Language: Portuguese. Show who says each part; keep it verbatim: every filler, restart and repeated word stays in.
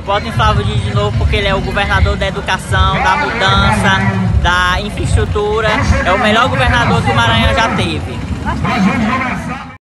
Speaker 1: Voto em Flávio Dino de novo porque ele é o governador da educação, da mudança, da infraestrutura. É o melhor governador que o Maranhão já teve.